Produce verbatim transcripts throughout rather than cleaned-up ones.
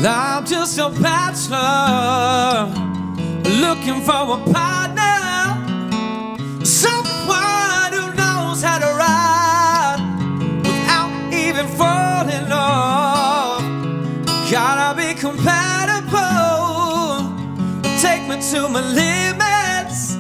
I'm just a bachelor looking for a partner, someone who knows how to ride without even falling off. Gotta be compatible, take me to my limits.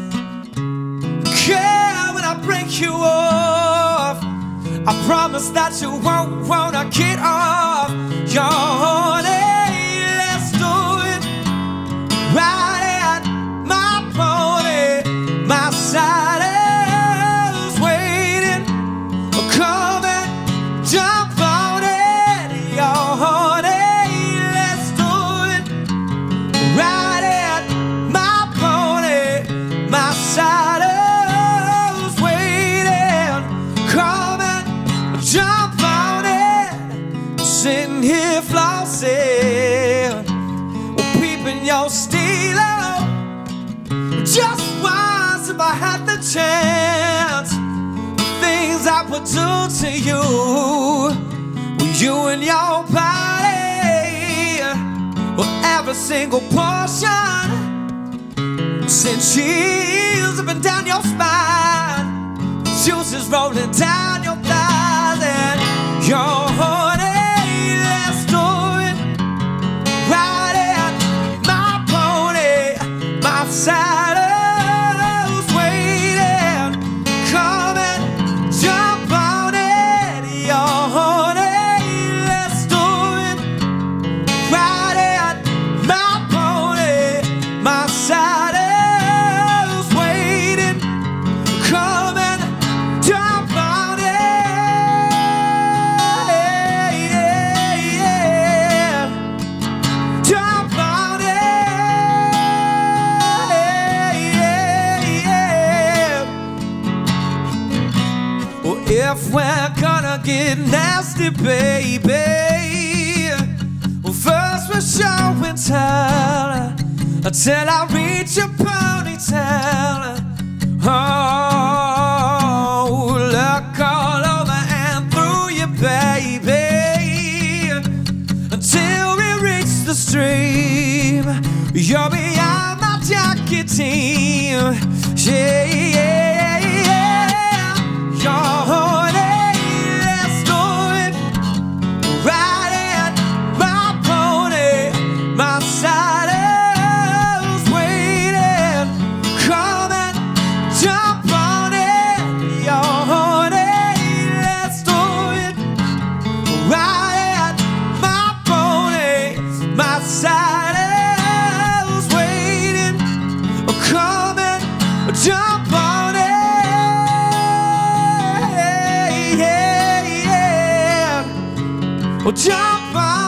Care when I break you off. I promise that you won't wanna get off your horny. Let's do it right at my pony. My saddle's waiting. Come and jump on it. You're horny. Let's do it right at my pony. My saddle's waiting. Come and jump on it. Sitting here flossing, peeping your stilo. Just once if I had the chance, the things I would do to you, you and your body, well, every single portion, send chills up and down your spine, juices rolling down your thighs, and you're horny. Let's do it right at my pony. My saddle's waiting. Come and jump on it. You're horny. Let's do it right at my pony. My saddle's waiting. Come and jump on it. Jump on it. Well, if we're gonna get nasty, baby, well, first we're show and tell until I reach your ponytail. Oh, look all over and through you, baby, until we reach the stream. You're beyond my jacket team. Yeah, yeah, yeah. You're horny. Let's do it right at my pony. My saddle's waiting. Come and jump on it. You're horny. Let's do it right at my pony. My saddle's waiting. Come and jump on it. Yeah, yeah. Well, jump on